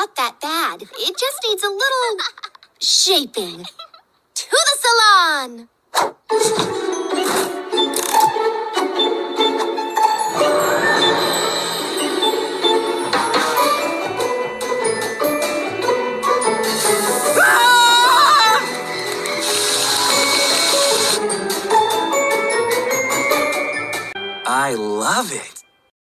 not that bad. It just needs a little shaping. To the salon! I love it.